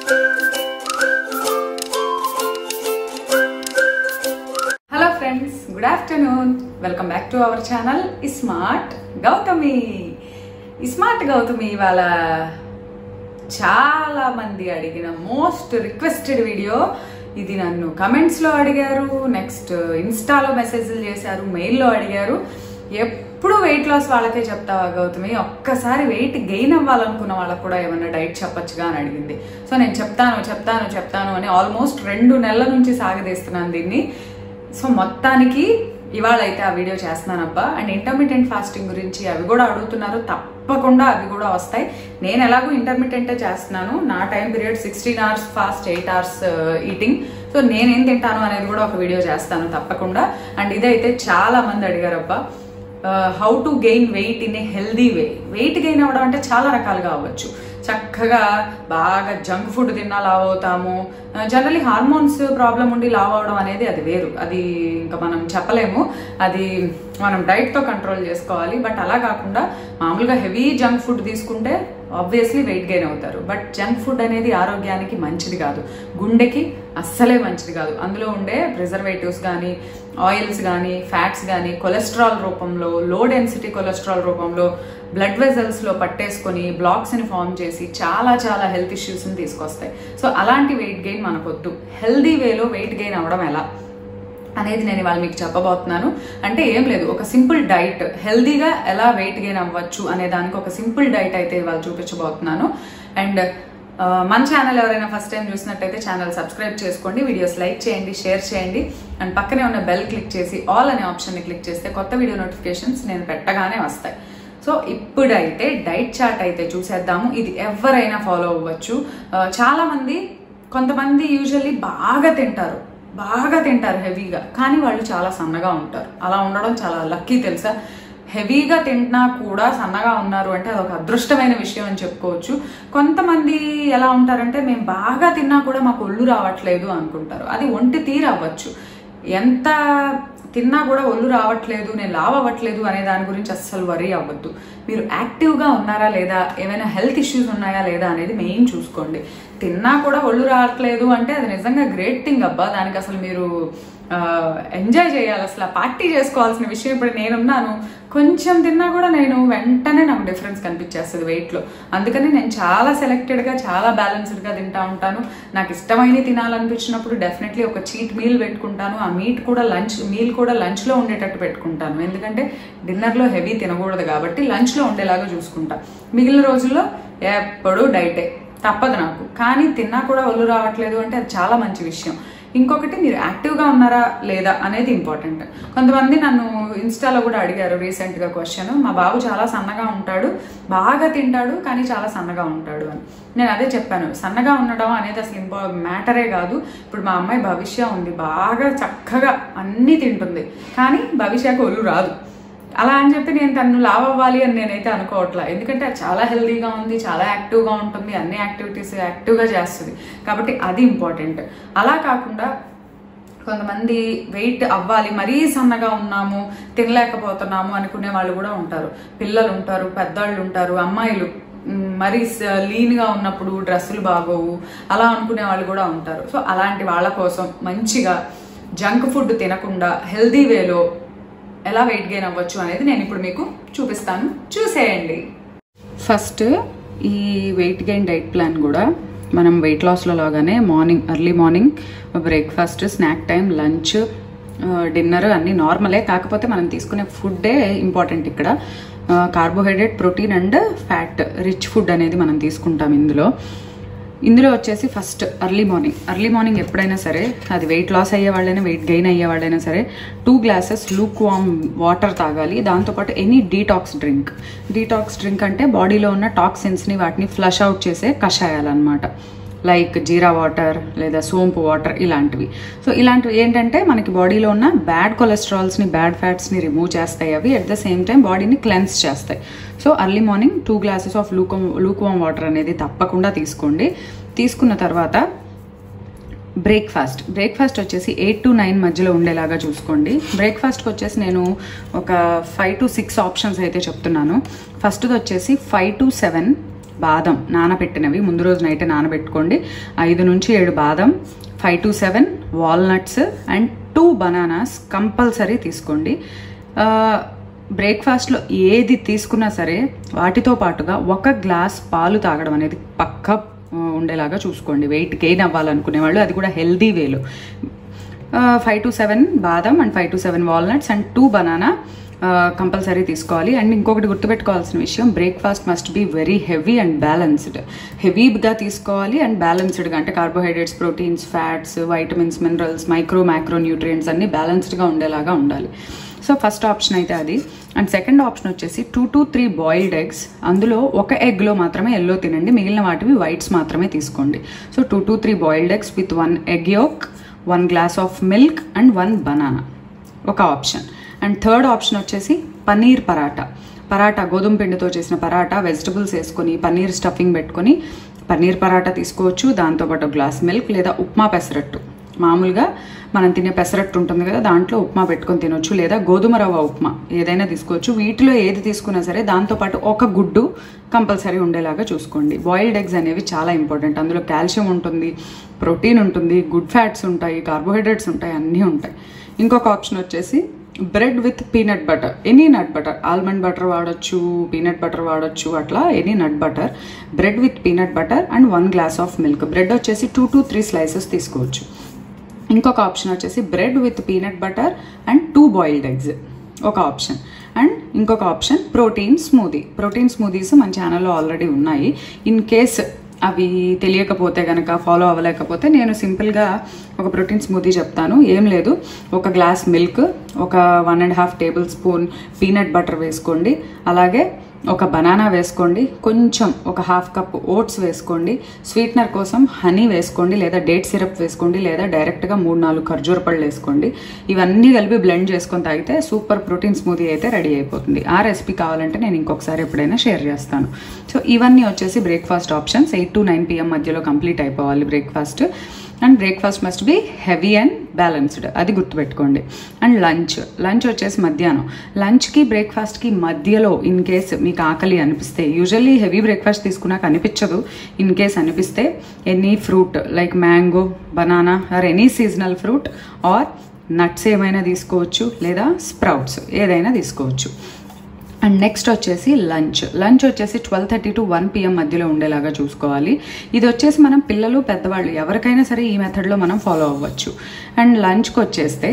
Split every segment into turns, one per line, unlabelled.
Hello friends, good afternoon. Welcome back to our channel iSmart Gowthami. iSmart Gowthami ఇవాళ చాలా మంది అడిగిన most requested video ఇది. నన్ను కమెంట్స్ లో అడిగారు, నెక్స్ట్ ఇన్స్టాలో మెసేజ్లు చేశారు, మెయిల్లో అడిగారు. ఎప్పుడు వెయిట్ లాస్ వాళ్ళకే చెప్తావా గౌతమి, ఒక్కసారి వెయిట్ గెయిన్ అవ్వాలనుకున్న వాళ్ళకు కూడా ఏమన్నా డైట్ చెప్పొచ్చుగా అని అడిగింది. సో నేను చెప్తాను అని ఆల్మోస్ట్ 2 నెలల నుంచి సాగదీస్తున్నాను దీన్ని. సో మొత్తానికి ఇవాళ అయితే ఆ వీడియో చేస్తున్నానబ్బా. అండ్ ఇంటర్మిటెంట్ ఫాస్టింగ్ గురించి అవి కూడా అడుగుతున్నారు, తప్పకుండా అవి కూడా వస్తాయి. నేను ఎలాగో ఇంటర్మిటెంటే చేస్తున్నాను. నా time period 16 hours fast, 8 hours eating. So నేనేం తింటాను అనేది కూడా ఒక వీడియో చేస్తాను తప్పకుండా. అండ్ ఇదైతే చాలా మంది అడిగారబ్బా, how to gain weight in a healthy way. Weight gain అవ్వడం అంటే చాలా రకాలుగా అవ్వచ్చు. చక్కగా బాగా జంక్ ఫుడ్ తిన్నా లావ్ అవుతాము. జనరలీ హార్మోన్స్ ప్రాబ్లం ఉండి లావ్ అవడం అనేది అది వేరు, అది ఇంకా మనం చెప్పలేము. అది మనం డైట్తో కంట్రోల్ చేసుకోవాలి. బట్ అలా కాకుండా మామూలుగా హెవీ జంక్ ఫుడ్ తీసుకుంటే ఆబ్వియస్లీ వెయిట్ గెయిన్ అవుతారు. బట్ జంక్ ఫుడ్ అనేది ఆరోగ్యానికి మంచిది కాదు, గుండెకి అస్సలే మంచిది కాదు. అందులో ఉండే ప్రిజర్వేటివ్స్ కానీ, ఆయిల్స్ కానీ, ఫ్యాట్స్ కానీ కొలెస్ట్రాల్ రూపంలో, లో డెన్సిటీ కొలెస్ట్రాల్ రూపంలో బ్లడ్ వెజల్స్ లో పట్టేసుకొని బ్లాక్స్ ని ఫామ్ చేసి చాలా చాలా హెల్త్ ఇష్యూస్ ని తీసుకొస్తాయి. సో అలాంటి వెయిట్ గెయిన్ మనకొద్దు. హెల్దీ వేలో వెయిట్ గెయిన్ అవ్వడం ఎలా అనేది నేను ఇవాళ మీకు చెప్పబోతున్నాను. అంటే ఏం లేదు, ఒక సింపుల్ డైట్ హెల్దీగా ఎలా వెయిట్ గెయిన్ అవ్వచ్చు అనే దానికి ఒక సింపుల్ డైట్ అయితే ఇవాళ చూపించబోతున్నాను. అండ్ మన ఛానల్ ఎవరైనా ఫస్ట్ టైం చూసినట్టయితే ఛానల్ సబ్స్క్రైబ్ చేసుకోండి, వీడియోస్ లైక్ చేయండి, షేర్ చేయండి. అండ్ పక్కనే ఉన్న బెల్ క్లిక్ చేసి ఆల్ అనే ఆప్షన్ని క్లిక్ చేస్తే కొత్త వీడియో నోటిఫికేషన్స్ నేను పెట్టగానే వస్తాయి. సో ఇప్పుడైతే డైట్ చార్ట్ అయితే చూసేద్దాము. ఇది ఎవరైనా ఫాలో అవ్వచ్చు. చాలా మంది, కొంతమంది యూజువల్లీ బాగా తింటారు హెవీగా, కానీ వాళ్ళు చాలా సన్నగా ఉంటారు. అలా ఉండడం చాలా లక్కీ తెలుసా. హెవీగా తింటున్నా కూడా సన్నగా ఉన్నారు అంటే అదొక అదృష్టమైన విషయం అని చెప్పుకోవచ్చు. కొంతమంది ఎలా ఉంటారంటే మేము బాగా తిన్నా కూడా మాకు ఒళ్ళు రావట్లేదు అనుకుంటారు. అది ఒంటి తీరు అవ్వచ్చు. ఎంత తిన్నా కూడా ఒళ్ళు రావట్లేదు, నేను లావ్ అవ్వట్లేదు అనే దాని గురించి అస్సలు వరీ అవ్వద్దు. మీరు యాక్టివ్గా ఉన్నారా లేదా, ఏమైనా హెల్త్ ఇష్యూస్ ఉన్నాయా లేదా అనేది మెయిన్ చూసుకోండి. తిన్నా కూడా ఒళ్ళు రావట్లేదు అంటే అది నిజంగా గ్రేట్ థింగ్ అబ్బా. దానికి అసలు మీరు ఎంజాయ్ చేయాలి, అసలు పార్టీ చేసుకోవాల్సిన విషయం. ఇప్పుడు నేనున్నాను, కొంచెం తిన్నా కూడా వెంటనే నాకు డిఫరెన్స్ కనిపించేస్తుంది వెయిట్లో. అందుకని నేను చాలా సెలెక్టెడ్గా, చాలా బ్యాలెన్స్డ్గా తింటా ఉంటాను. నాకు ఇష్టమైన తినాలనిపించినప్పుడు డెఫినెట్లీ ఒక చీట్ మీల్ పెట్టుకుంటాను. ఆ మీల్ కూడా లంచ్లో ఉండేటట్టు పెట్టుకుంటాను. ఎందుకంటే డిన్నర్లో హెవీ తినకూడదు కాబట్టి లంచ్లో ఉండేలాగా చూసుకుంటా. మిగిలిన రోజుల్లో ఎప్పుడూ డైటే, తప్పదు నాకు. కానీ తిన్నా కూడా ఒళ్ళు రావట్లేదు అంటే అది చాలా మంచి విషయం. ఇంకొకటి, మీరు యాక్టివ్గా ఉన్నారా లేదా అనేది ఇంపార్టెంట్. కొంతమంది నన్ను ఇన్స్టాలో కూడా అడిగారు రీసెంట్గా క్వశ్చన్, మా బాబు చాలా సన్నగా ఉంటాడు, బాగా తింటాడు కానీ చాలా సన్నగా ఉంటాడు అని. నేను అదే చెప్పాను, సన్నగా ఉండడం అనేది అసలు మ్యాటరే కాదు. ఇప్పుడు మా అమ్మాయి భవిష్య ఉంది, బాగా చక్కగా అన్నీ తింటుంది, కానీ భవిష్యకు ఒళ్ళు రాదు. అలా అని చెప్పి నేను తను లావ్ అవ్వాలి అని నేనైతే అనుకోవట్లా. ఎందుకంటే అది చాలా హెల్దీగా ఉంది, చాలా యాక్టివ్గా ఉంటుంది, అన్ని యాక్టివిటీస్ యాక్టివ్గా చేస్తుంది కాబట్టి అది ఇంపార్టెంట్. అలా కాకుండా కొంతమంది వెయిట్ అవ్వాలి, మరీ సన్నగా ఉన్నాము, తినలేకపోతున్నాము అనుకునే వాళ్ళు కూడా ఉంటారు. పిల్లలు ఉంటారు, పెద్దవాళ్ళు ఉంటారు, అమ్మాయిలు మరీ లీన్గా ఉన్నప్పుడు డ్రెస్సులు బాగోవు అలా అనుకునే వాళ్ళు కూడా ఉంటారు. సో అలాంటి వాళ్ళ కోసం మంచిగా జంక్ ఫుడ్ తినకుండా హెల్దీ వేలో ఎలా వెయిట్ గెయిన్ అవ్వచ్చు అనేది నేను ఇప్పుడు మీకు చూపిస్తాను, చూసేయండి. ఫస్ట్ ఈ వెయిట్ గెయిన్ డైట్ ప్లాన్ కూడా మనం వెయిట్ లాస్లో లాగానే early morning breakfast, snack time, lunch, dinner అన్నీ నార్మలే. కాకపోతే మనం తీసుకునే ఫుడ్డే ఇంపార్టెంట్ ఇక్కడ. Carbohydrate, protein and fat rich food అనేది మనం తీసుకుంటాం ఇందులో వచ్చేసి ఫస్ట్ ఎర్లీ మార్నింగ్ ఎప్పుడైనా సరే, అది వెయిట్ లాస్ అయ్యే వాళ్ళైనా వెయిట్ గెయిన్ అయ్యే వాళ్ళైనా సరే 2 glasses లూక్ వామ్ వాటర్ తాగాలి. దాంతోపాటు ఎనీ డీటాక్స్ డ్రింక్ అంటే బాడీలో ఉన్న టాక్సిన్స్ని వాటిని ఫ్లష్ అవుట్ చేసే కషాయాలన్నమాట. లైక్ జీరా వాటర్ లేదా సోంపు వాటర్ ఇలాంటివి. సో ఇలాంటివి ఏంటంటే మనకి బాడీలో ఉన్న బ్యాడ్ కొలెస్ట్రాల్స్ని, బ్యాడ్ ఫ్యాట్స్ని రిమూవ్ చేస్తాయి. అవి అట్ ద సేమ్ టైం బాడీని క్లెన్స్ చేస్తాయి. So early morning 2 glasses of lukewarm water అనేది తప్పకుండా తీసుకోండి. తీసుకున్న తర్వాత బ్రేక్ఫాస్ట్ వచ్చేసి 8 to 9 మధ్యలో ఉండేలాగా చూసుకోండి. బ్రేక్ఫాస్ట్కి వచ్చేసి నేను ఒక 5 to 6 ఆప్షన్స్ అయితే చెప్తున్నాను. ఫస్ట్ది వచ్చేసి 5 to 7 బాదం నానబెట్టినవి, ముందు రోజు నైట్ నానబెట్టుకోండి. 5 నుంచి 7 బాదం, 5 to 7 walnuts and 2 bananas compulsory తీసుకోండి. బ్రేక్ఫాస్ట్లో ఏది తీసుకున్నా సరే వాటితో పాటుగా 1 గ్లాస్ పాలు తాగడం అనేది పక్కా ఉండేలాగా చూసుకోండి. వెయిట్ గెయిన్ అవ్వాలనుకునే వాళ్ళు, అది కూడా హెల్దీ వేలో. 5 to 7 బాదం and 5 to 7 walnuts and 2 banana compulsory తీసుకోవాలి. అండ్ ఇంకొకటి గుర్తుపెట్టుకోవాల్సిన విషయం, breakfast must be very heavy and balanced. హెవీగా తీసుకోవాలి అండ్ బ్యాలెన్స్డ్గా, అంటే carbohydrates, proteins, fats, vitamins, minerals, micro nutrients అన్ని బ్యాలెన్స్డ్గా ఉండేలాగా ఉండాలి. సో ఫస్ట్ ఆప్షన్ అయితే అది. అండ్ సెకండ్ ఆప్షన్ వచ్చేసి 2 to 3 బాయిల్డ్ ఎగ్స్. అందులో 1 ఎగ్లో మాత్రమే ఎల్లో తినండి, మిగిలిన వాటివి వైట్స్ మాత్రమే తీసుకోండి. So 2 to 3 boiled eggs with 1 egg yolk, 1 glass of milk and 1 banana ఒక ఆప్షన్. అండ్ థర్డ్ ఆప్షన్ వచ్చేసి పనీర్ పరాటా, గోధుమ పిండితో చేసిన పరాటా, వెజిటబుల్స్ వేసుకొని పనీర్ స్టఫింగ్ పెట్టుకొని పనీర్ పరాటా తీసుకోవచ్చు. దాంతోపాటు గ్లాస్ మిల్క్ లేదా ఉప్మా పెసరట్టు, మామూలుగా మనం తినే పెసరట్టు ఉంటుంది కదా, దాంట్లో ఉప్మా పెట్టుకొని తినొచ్చు, లేదా గోధుమ రవ్వ ఉప్మా ఏదైనా తీసుకోవచ్చు. వీటిలో ఏది తీసుకున్నా సరే దాంతోపాటు 1 గుడ్డు కంపల్సరీ ఉండేలాగా చూసుకోండి. బాయిల్డ్ ఎగ్స్ అనేవి చాలా ఇంపార్టెంట్. అందులో కాల్షియం ఉంటుంది, ప్రోటీన్ ఉంటుంది, గుడ్ ఫ్యాట్స్ ఉంటాయి, కార్బోహైడ్రేట్స్ ఉంటాయి, అన్నీ ఉంటాయి. ఇంకొక ఆప్షన్ వచ్చేసి bread with peanut butter, any nut butter, almond butter వాడచ్చు, పీనట్ బటర్ వాడచ్చు, అట్లా any nut butter. Bread with peanut butter and 1 glass of milk. Bread వచ్చేసి 2 to 3 స్లైసెస్ తీసుకోవచ్చు. ఇంకొక ఆప్షన్ వచ్చేసి bread with peanut butter and 2 boiled eggs ఒక option. And ఇంకొక option protein smoothies మన ఛానల్లో ఆల్రెడీ ఉన్నాయి. ఇన్ కేస్ అవి తెలియకపోతే కనుక, ఫాలో అవ్వలేకపోతే, నేను సింపుల్గా ఒక ప్రోటీన్ స్మూదీ చెప్తాను. ఏం లేదు, 1 గ్లాస్ మిల్క్, ఒక 1.5 టేబుల్ స్పూన్ పీనట్ బటర్ వేసుకోండి, అలాగే 1 బనానా వేసుకోండి, కొంచెం 1/2 కప్ ఓట్స్ వేసుకోండి, స్వీట్నర్ కోసం హనీ వేసుకోండి, లేదా డేట్ సిరప్ వేసుకోండి, లేదా డైరెక్ట్గా 3-4 ఖర్జూర పళ్ళు వేసుకోండి. ఇవన్నీ కలిపి బ్లెండ్ చేసుకొని తాగితే సూపర్ ప్రోటీన్ స్మూదీ అయితే రెడీ అయిపోతుంది. ఆ రెసిపీ కావాలంటే నేను ఇంకొకసారి ఎప్పుడైనా షేర్ చేస్తాను. సో ఇవన్నీ వచ్చేసి బ్రేక్ఫాస్ట్ ఆప్షన్స్. 8 to 9 PM మధ్యలో కంప్లీట్ అయిపోవాలి breakfast. And breakfast must be heavy and balanced, అది గుర్తుపెట్టుకోండి. అండ్ లంచ్ వచ్చేసి మధ్యాహ్నం. లంచ్కి బ్రేక్ఫాస్ట్కి మధ్యలో ఇన్ కేస్ మీకు ఆకలి అనిపిస్తే, యూజువల్లీ హెవీ బ్రేక్ఫాస్ట్ తీసుకున్నాక అనిపించదు, ఇన్ కేస్ అనిపిస్తే any fruit like mango, banana or any seasonal fruit or nuts ఏమైనా తీసుకోవచ్చు, లేదా స్ప్రౌట్స్ ఏదైనా తీసుకోవచ్చు. అండ్ నెక్స్ట్ వచ్చేసి లంచ్ వచ్చేసి 12:30 to 1 PM మధ్యలో ఉండేలాగా చూసుకోవాలి. ఇది వచ్చేసి మనం పిల్లలు, పెద్దవాళ్ళు ఎవరికైనా సరే ఈ మెథడ్లో మనం ఫాలో అవ్వచ్చు. అండ్ లంచ్కి వచ్చేస్తే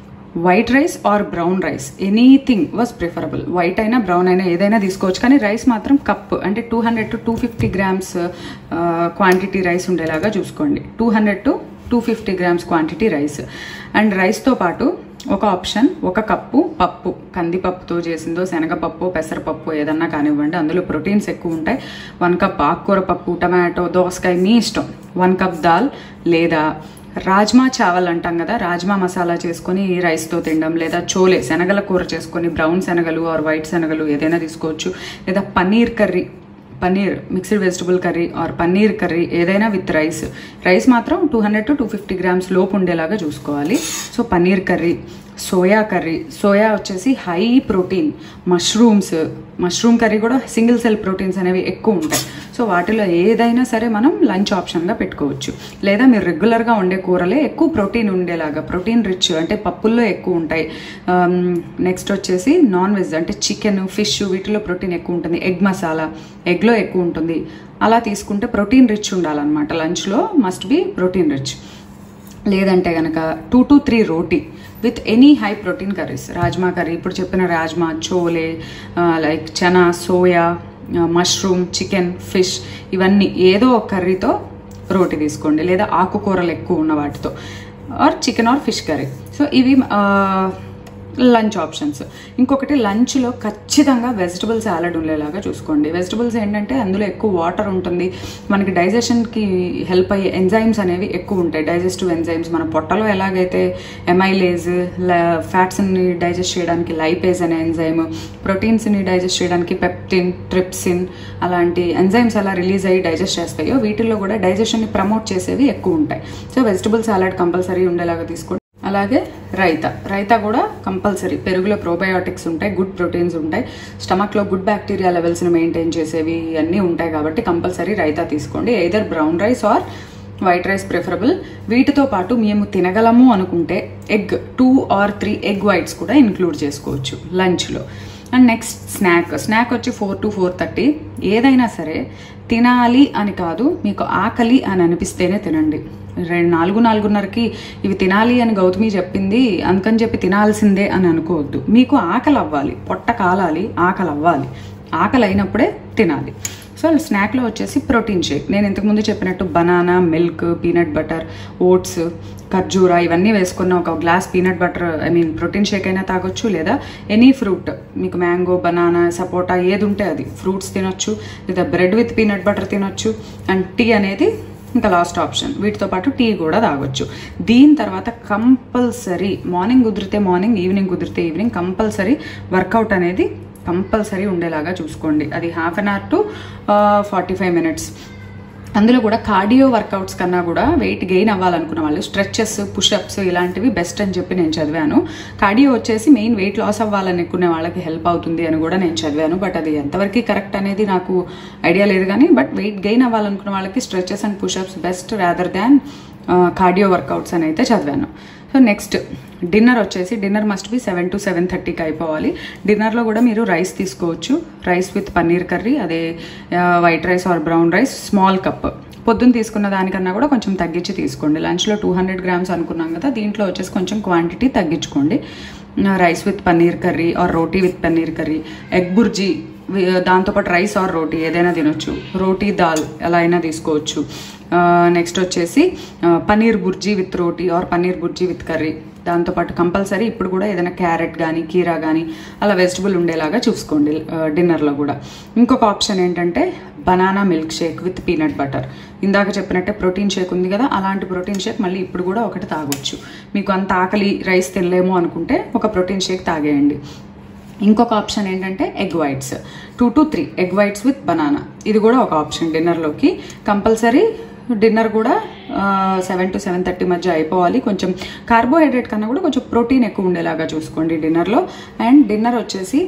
white rice or brown rice, anything was preferable. White అయినా బ్రౌన్ అయినా ఏదైనా తీసుకోవచ్చు, కానీ రైస్ మాత్రం కప్, అంటే 200 to 250 grams క్వాంటిటీ రైస్ ఉండేలాగా చూసుకోండి. 200 to 250 grams quantity rice. And రైస్తో పాటు ఒక ఆప్షన్ 1 కప్పు పప్పు, కందిపప్పుతో చేసిందో, శనగపప్పు, పెసరపప్పు ఏదన్నా కానివ్వండి, అందులో ప్రోటీన్స్ ఎక్కువ ఉంటాయి. 1 కప్ ఆకుకూర పప్పు, టమాటో, దోసకాయ మీ ఇష్టం. 1 కప్ దాల్, లేదా రాజ్మా చావల్ అంటాం కదా, రాజ్మా మసాలా చేసుకొని రైస్తో తినడం, లేదా చోలే శనగల కూర చేసుకొని, బ్రౌన్ శనగలు ఆర్ వైట్ శనగలు ఏదైనా తీసుకోవచ్చు, లేదా paneer mixed vegetable curry or paneer curry ఏదైనా విత్ రైస్ మాత్రం 200 to 250 grams లోపు ఉండేలాగా చూసుకోవాలి. సో పన్నీర్ కర్రీ, సోయా వచ్చేసి హై ప్రోటీన్, మష్రూమ్ కర్రీ కూడా సింగిల్ సెల్ ప్రోటీన్స్ అనేవి ఎక్కువ ఉంటాయి. సో వాటిలో ఏదైనా సరే మనం లంచ్ ఆప్షన్గా పెట్టుకోవచ్చు. లేదా మీరు రెగ్యులర్గా వండే కూరలే ఎక్కువ ప్రోటీన్ ఉండేలాగా, ప్రోటీన్ రిచ్ అంటే పప్పుల్లో ఎక్కువ ఉంటాయి. నెక్స్ట్ వచ్చేసి నాన్ వెజ్ అంటే చికెన్, ఫిష్ వీటిలో ప్రోటీన్ ఎక్కువ ఉంటుంది. ఎగ్ మసాలా ఎగ్లో ఎక్కువ ఉంటుంది. అలా తీసుకుంటే ప్రోటీన్ రిచ్ ఉండాలన్నమాట. లంచ్లో మస్ట్ బి ప్రోటీన్ రిచ్. లేదంటే కనుక 2 to 3 roti with any high protein curries. Rajma curry, ఇప్పుడు చెప్పిన rajma, chole, like chana, soya, mushroom, chicken, fish, ఇవన్నీ ఏదో ఒక కర్రీతో రోటీ తీసుకోండి, లేదా ఆకుకూరలు ఎక్కువ ఉన్న వాటితో, or chicken or fish curry. So ఇవి లంచ్ ఆప్షన్స్. ఇంకొకటి లంచ్లో ఖచ్చితంగా వెజిటబుల్ సాలడ్ ఉండేలాగా చూసుకోండి. వెజిటబుల్స్ ఏంటంటే అందులో ఎక్కువ వాటర్ ఉంటుంది, మనకి డైజెషన్కి హెల్ప్ అయ్యే ఎంజైమ్స్ అనేవి ఎక్కువ ఉంటాయి. డైజెస్టివ్ ఎంజైమ్స్ మన పొట్టలో ఎలాగైతే ఎమైలేజ్, ఫ్యాట్స్ని డైజెస్ట్ చేయడానికి లైపేజ్ అనే ఎంజైమ్, ప్రోటీన్స్ని డైజెస్ట్ చేయడానికి పెప్టిన్, ట్రిప్సిన్ అలాంటి ఎంజైమ్స్ ఎలా రిలీజ్ అయ్యి డైజెస్ట్ చేస్తాయో, వీటిల్లో కూడా డైజెషన్ని ప్రమోట్ చేసేవి ఎక్కువ ఉంటాయి. సో వెజిటబుల్ సాలడ్ కంపల్సరీ ఉండేలాగా తీసుకోండి. అలాగే రైతా కూడా కంపల్సరీ. పెరుగులో ప్రోబయోటిక్స్ ఉంటాయి, గుడ్ ప్రోటీన్స్ ఉంటాయి, స్టమక్లో గుడ్ బ్యాక్టీరియా లెవెల్స్ని మెయింటైన్ చేసేవి అన్నీ ఉంటాయి కాబట్టి కంపల్సరీ రైతా తీసుకోండి. Either brown rice or white rice preferable. వీటితో పాటు మేము తినగలము అనుకుంటే ఎగ్ 2 or 3 ఎగ్ వైట్స్ కూడా ఇంక్లూడ్ చేసుకోవచ్చు లంచ్లో. అండ్ నెక్స్ట్ స్నాక్ వచ్చి 4 to 4:30. ఏదైనా సరే తినాలి అని కాదు, మీకు ఆకలి అని అనిపిస్తేనే తినండి. 4:30కి ఇవి తినాలి అని గౌతమి చెప్పింది అందుకని చెప్పి తినాల్సిందే అని అనుకోవద్దు. మీకు ఆకలి అవ్వాలి, పొట్ట కాలాలి, ఆకలి అవ్వాలి. ఆకలి అయినప్పుడే తినాలి. సో స్నాక్లో వచ్చేసి ప్రోటీన్ షేక్, నేను ఇంతకుముందు చెప్పినట్టు banana, milk, peanut butter, oats, ఖర్జూరా ఇవన్నీ వేసుకున్న ఒక glass peanut butter protein shake అయినా తాగొచ్చు. లేదా ఎనీ ఫ్రూట్, మీకు మ్యాంగో, బనానా, సపోటా ఏది ఉంటే అది ఫ్రూట్స్ తినొచ్చు. లేదా బ్రెడ్ విత్ పీనట్ బటర్ తినొచ్చు. అండ్ టీ అనేది ఇంకా లాస్ట్ ఆప్షన్. వీటితో పాటు టీ కూడా తాగొచ్చు. దీని తర్వాత కంపల్సరీ మార్నింగ్ కుదిరితే మార్నింగ్, ఈవినింగ్ కుదిరితే ఈవినింగ్ కంపల్సరీ వర్కౌట్ అనేది కంపల్సరీ ఉండేలాగా చూసుకోండి. అది 1/2 hour to 45 minutes. అందులో కూడా కార్డియో వర్కౌట్స్ కన్నా కూడా వెయిట్ గెయిన్ అవ్వాలనుకున్న వాళ్ళు స్ట్రెచెస్, పుషప్స్ ఇలాంటివి బెస్ట్ అని చెప్పి నేను చదివాను. కార్డియో వచ్చేసి మెయిన్ వెయిట్ లాస్ అవ్వాలనుకునే వాళ్ళకి హెల్ప్ అవుతుంది అని కూడా నేను చదివాను. బట్ అది ఎంతవరకు కరెక్ట్ అనేది నాకు ఐడియా లేదు కానీ, బట్ వెయిట్ గెయిన్ అవ్వాలనుకున్న వాళ్ళకి stretches and pushups best rather than cardio workouts అని అయితే చదివాను. సో నెక్స్ట్ డిన్నర్ వచ్చేసి, డిన్నర్ మస్ట్ బి 7 to 7:30కి అయిపోవాలి. డిన్నర్లో కూడా మీరు రైస్ తీసుకోవచ్చు. రైస్ విత్ పన్నీర్ కర్రీ, అదే white rice or brown rice, small cup. పొద్దున్న తీసుకున్న దానికన్నా కూడా కొంచెం తగ్గించి తీసుకోండి. లంచ్లో 200 grams అనుకున్నాం కదా, దీంట్లో వచ్చేసి కొంచెం క్వాంటిటీ తగ్గించుకోండి. Rice with paneer curry or roti with paneer curry, egg bhurji, దాంతోపాటు రైస్ ఆర్ రోటీ ఏదైనా తినొచ్చు. రోటీ దాల్ ఎలా అయినా తీసుకోవచ్చు. నెక్స్ట్ వచ్చేసి paneer bhurji with roti or paneer bhurji with curry. దాంతోపాటు కంపల్సరీ ఇప్పుడు కూడా ఏదైనా క్యారెట్ కానీ కీరా కానీ అలా వెజిటబుల్ ఉండేలాగా చూసుకోండి డిన్నర్లో కూడా. ఇంకొక ఆప్షన్ ఏంటంటే banana milk shake with peanut butter. ఇందాక చెప్పినట్టే ప్రోటీన్ షేక్ ఉంది కదా, అలాంటి ప్రోటీన్ షేక్ మళ్ళీ ఇప్పుడు కూడా ఒకటి తాగొచ్చు. మీకు అంత ఆకలి, రైస్ తినలేము అనుకుంటే ఒక ప్రోటీన్ షేక్ తాగేయండి. ఇంకొక ఆప్షన్ ఏంటంటే egg whites, 2 to 3 egg whites with banana. ఇది కూడా ఒక ఆప్షన్ డిన్నర్లోకి. కంపల్సరీ డిన్నర్ కూడా 7 to 7:30 మధ్య అయిపోవాలి. కొంచెం కార్బోహైడ్రేట్ కన్నా కూడా కొంచెం ప్రోటీన్ ఎక్కువ ఉండేలాగా చూసుకోండి డిన్నర్లో. అండ్ డిన్నర్ వచ్చేసి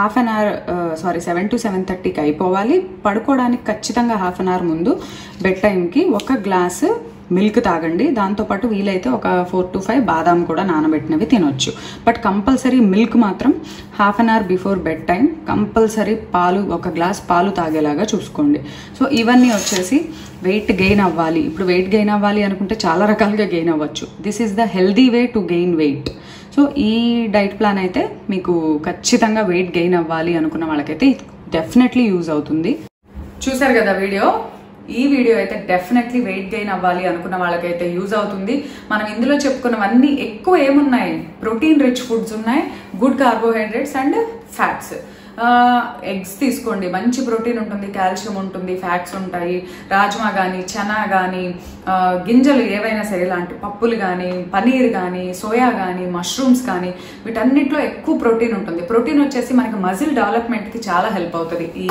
7 to 7:30కి అయిపోవాలి. పడుకోవడానికి ఖచ్చితంగా 1/2 hour ముందు బెడ్ టైంకి 1 గ్లాసు మిల్క్ తాగండి. దాంతోపాటు వీలైతే ఒక 4 to 5 బాదాం కూడా నానబెట్టినవి తినొచ్చు. బట్ కంపల్సరీ మిల్క్ మాత్రం 1/2 hour before bed time compulsory పాలు, 1 గ్లాస్ పాలు తాగేలాగా చూసుకోండి. సో ఇవన్నీ వచ్చేసి వెయిట్ గెయిన్ అవ్వాలి. ఇప్పుడు వెయిట్ గెయిన్ అవ్వాలి అనుకుంటే చాలా రకాలుగా గెయిన్ అవ్వచ్చు. This is the healthy way to gain weight. So ఈ డైట్ ప్లాన్ అయితే మీకు ఖచ్చితంగా వెయిట్ గెయిన్ అవ్వాలి అనుకున్న వాళ్ళకైతే డెఫినెట్లీ యూజ్ అవుతుంది. చూసారు కదా వీడియో. ఈ వీడియో అయితే డెఫినెట్లీ వెయిట్ గెయిన్ అవ్వాలి అనుకున్న వాళ్ళకైతే యూజ్ అవుతుంది. మనం ఇందులో చెప్పుకున్నవన్నీ ఎక్కువ ఏమున్నాయి, ప్రోటీన్ రిచ్ ఫుడ్స్ ఉన్నాయి, good carbohydrates and fats. Eggs తీసుకోండి, మంచి ప్రోటీన్ ఉంటుంది, కాల్షియం ఉంటుంది, ఫ్యాట్స్ ఉంటాయి. రాజ్మా కానీ, చనా కానీ, గింజలు ఏవైనా సరే ఇలాంటి పప్పులు కానీ, పనీర్ కానీ, సోయా కానీ, మష్రూమ్స్ కానీ వీటన్నిటిలో ఎక్కువ ప్రోటీన్ ఉంటుంది. ప్రోటీన్ వచ్చేసి మనకి మజిల్ డెవలప్మెంట్కి చాలా హెల్ప్ అవుతుంది ఈ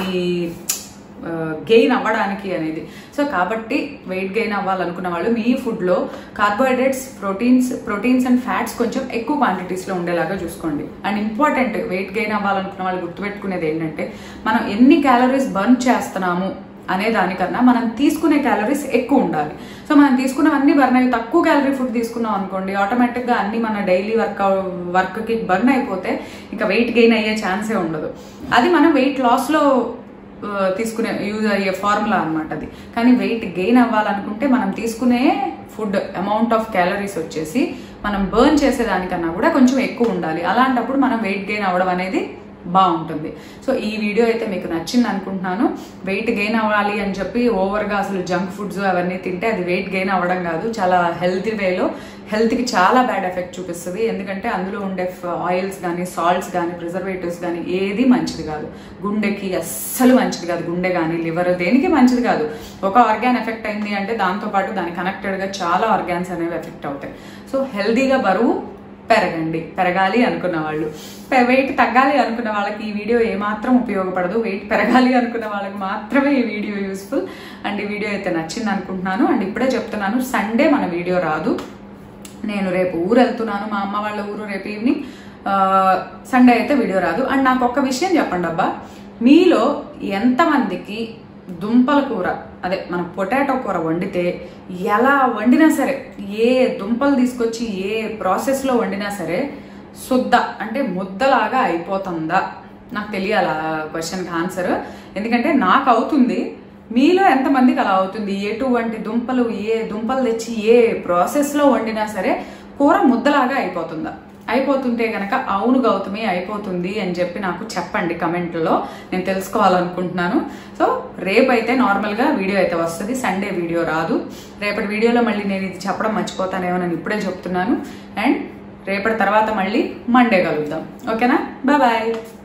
గెయిన్ అవ్వడానికి అనేది. సో కాబట్టి వెయిట్ గెయిన్ అవ్వాలనుకున్న వాళ్ళు మీ ఫుడ్లో కార్బోహైడ్రేట్స్, ప్రోటీన్స్ అండ్ ఫ్యాట్స్ కొంచెం ఎక్కువ క్వాంటిటీస్లో ఉండేలాగా చూసుకోండి. అండ్ ఇంపార్టెంట్, వెయిట్ గెయిన్ అవ్వాలనుకున్న వాళ్ళు గుర్తుపెట్టుకునేది ఏంటంటే మనం ఎన్ని క్యాలరీస్ బర్న్ చేస్తున్నాము అనే దానికన్నా మనం తీసుకునే క్యాలరీస్ ఎక్కువ ఉండాలి. సో మనం తీసుకున్నవన్నీ బర్న్ అయ్యి తక్కువ క్యాలరీ ఫుడ్ తీసుకున్నాం అనుకోండి, ఆటోమేటిక్గా అన్ని మన డైలీ వర్క్కి బర్న్ అయిపోతే ఇంకా వెయిట్ గెయిన్ అయ్యే ఛాన్సే ఉండదు. అది మనం వెయిట్ లాస్లో తీసుకునే యూజ్ అయ్యే ఫార్ములా అనమాట అది. కానీ వెయిట్ గెయిన్ అవ్వాలనుకుంటే మనం తీసుకునే ఫుడ్ అమౌంట్ ఆఫ్ క్యాలరీస్ వచ్చేసి మనం బర్న్ చేసేదానికన్నా కూడా కొంచెం ఎక్కువ ఉండాలి. అలాంటప్పుడు మనం వెయిట్ గెయిన్ అవ్వడం అనేది బాగుంటుంది. సో ఈ వీడియో అయితే మీకు నచ్చింది అనుకుంటున్నాను. వెయిట్ గెయిన్ అవ్వాలి అని చెప్పి ఓవర్గా అసలు జంక్ ఫుడ్స్ అవన్నీ తింటే అది వెయిట్ గెయిన్ అవ్వడం కాదు, చాలా హెల్తీ వేలో హెల్త్కి చాలా బ్యాడ్ ఎఫెక్ట్ చూపిస్తుంది. ఎందుకంటే అందులో ఉండే ఆయిల్స్ కానీ, సాల్ట్స్ కానీ, ప్రిజర్వేటివ్స్ కానీ ఏది మంచిది కాదు. గుండెకి అస్సలు మంచిది కాదు. గుండె కానీ, లివర్ దేనికి మంచిది కాదు. ఒక ఆర్గాన్ ఎఫెక్ట్ అయింది అంటే దాంతోపాటు దానికి కనెక్టెడ్గా చాలా ఆర్గాన్స్ అనేవి ఎఫెక్ట్ అవుతాయి. సో హెల్తీగా బరువు పెరగాలి అనుకున్న వాళ్ళు, వెయిట్ తగ్గాలి అనుకున్న వాళ్ళకి ఈ వీడియో ఏమాత్రం ఉపయోగపడదు. వెయిట్ పెరగాలి అనుకున్న వాళ్ళకి మాత్రమే ఈ వీడియో యూస్ఫుల్. అండ్ ఈ వీడియో అయితే నచ్చింది అనుకుంటున్నాను. అండ్ ఇప్పుడే చెప్తున్నాను, సండే మన వీడియో రాదు. నేను రేపు ఊరు వెళ్తున్నాను, మా అమ్మ వాళ్ళ ఊరు, రేపు ఈవినింగ్. సండే అయితే వీడియో రాదు. అండ్ నాకు ఒక్క విషయం చెప్పండి అబ్బా, మీలో ఎంతమందికి దుంపల కూర, అదే మన పొటాటో కూర వండితే ఎలా వండినా సరే, ఏ దుంపలు తీసుకొచ్చి ఏ ప్రాసెస్లో వండినా సరే శుద్ధ అంటే ముద్దలాగా అయిపోతుందా? నాకు తెలియాలి ఆ క్వశ్చన్కి ఆన్సర్. ఎందుకంటే నాకు అవుతుంది, మీలో ఎంతమందికి అలా అవుతుంది? ఎటువంటి దుంపలు, ఏ దుంపలు తెచ్చి ఏ ప్రాసెస్లో వండినా సరే కూర ముద్దలాగా అయిపోతుందా? అయిపోతుంటే కనుక అవును గౌతమి అయిపోతుంది అని చెప్పి నాకు చెప్పండి కమెంట్లో, నేను తెలుసుకోవాలనుకుంటున్నాను. సో రేపైతే నార్మల్గా వీడియో అయితే వస్తుంది, సండే వీడియో రాదు. రేపటి వీడియోలో మళ్ళీ నేను ఇది చెప్పడం మర్చిపోతానేమో, నేను ఇప్పుడే చెప్తున్నాను. అండ్ రేపటి తర్వాత మళ్ళీ మండే కలుద్దాం, ఓకేనా? బాయ్.